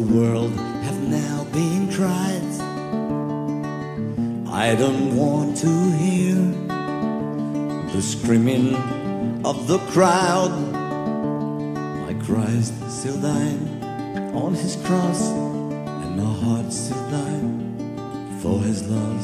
world have now been tried. I don't want to hear the screaming of the crowd. My Christ still died on his cross, and my heart still died for his loss.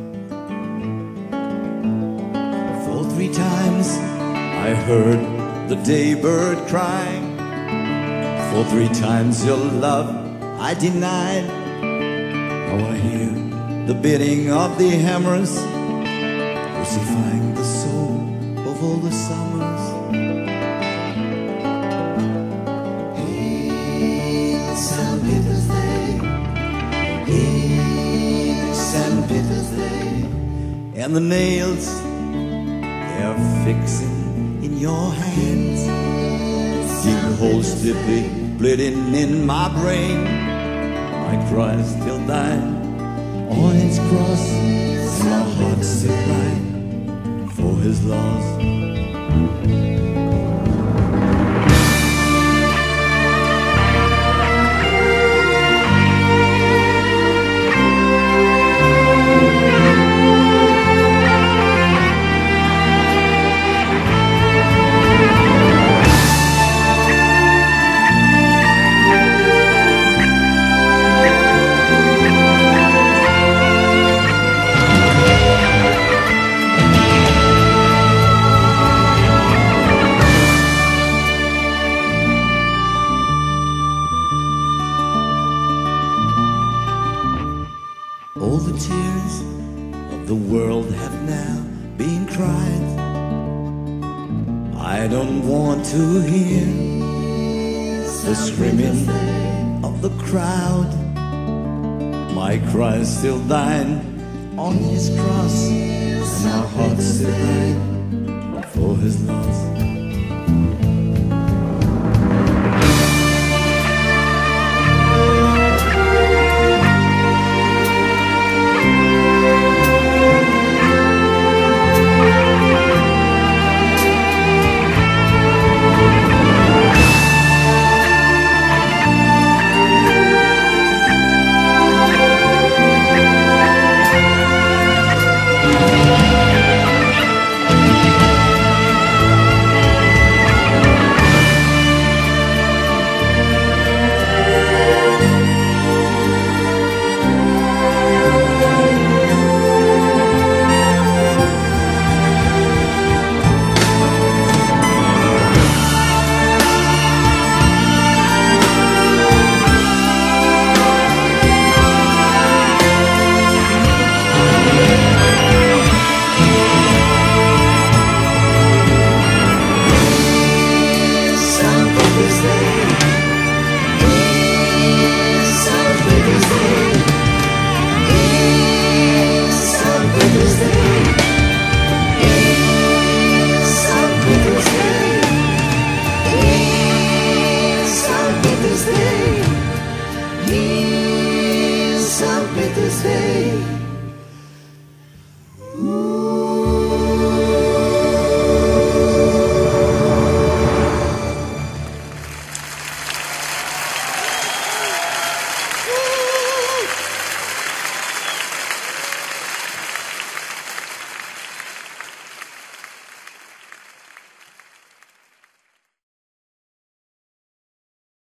For 3 times I heard the daybird crying. For 3 times your love I denied. Now I hear the beating of the hammers, crucifying the soul of all the summers. Hail St. Peter's Day, hail St. Peter's Day. And the nails, they're fixing in your hands, deep holes deeply bleeding in my brain. My Christ still died on his cross, and my heart still died for his loss. All the tears of the world have now been cried. I don't want to hear the screaming of the crowd. My Christ still died on his cross, and our hearts still died for his love.